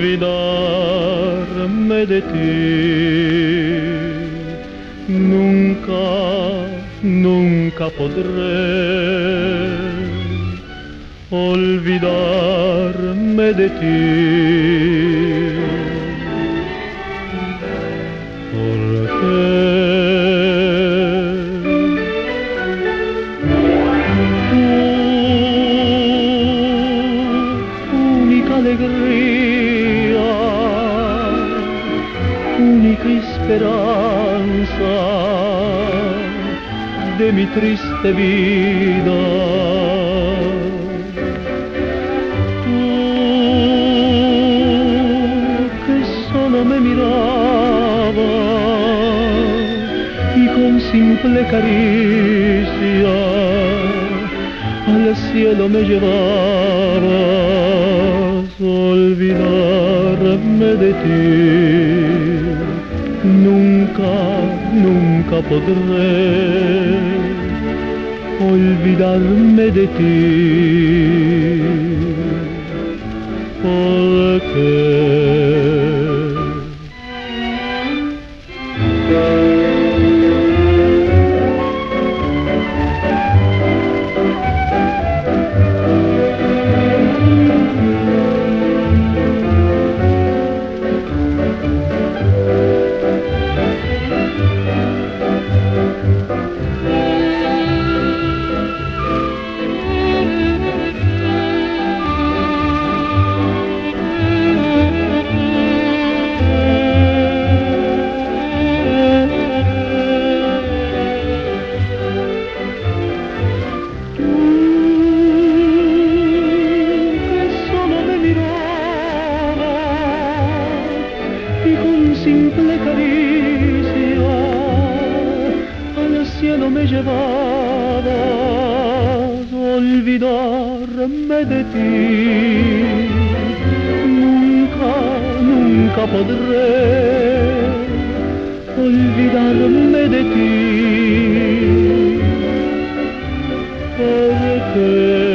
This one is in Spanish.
olvidarme de ti. Nunca, nunca podré olvidarme de ti. Porque única alegría, única esperanza de mi triste vida. Tú que solo me mirabas y con simple caricia al cielo me llevabas, olvidarme de ti. Nunca, nunca podré olvidarme de ti. Porque y con simple caricia al cielo me llevabas, olvidarme de ti. Nunca, nunca podré olvidarme de ti. Porque